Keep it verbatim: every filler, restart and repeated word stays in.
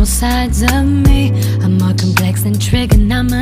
sides of me. I'm more complex than trigonometry.